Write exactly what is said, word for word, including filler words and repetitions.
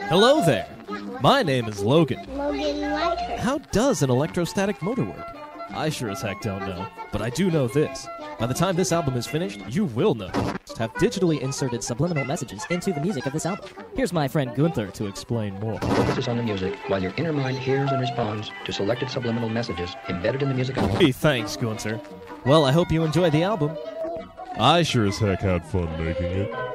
Hello there. My name is Logan. Logan Whitehurst. How does an electrostatic motor work? I sure as heck don't know, but I do know this. By the time this album is finished, you will know. Have digitally inserted subliminal messages into the music of this album. Here's my friend Gunther to explain more. Focuses on the music while your inner mind hears and responds to selected subliminal messages embedded in the music. Hey, thanks, Gunther. Well, I hope you enjoy the album. I sure as heck had fun making it.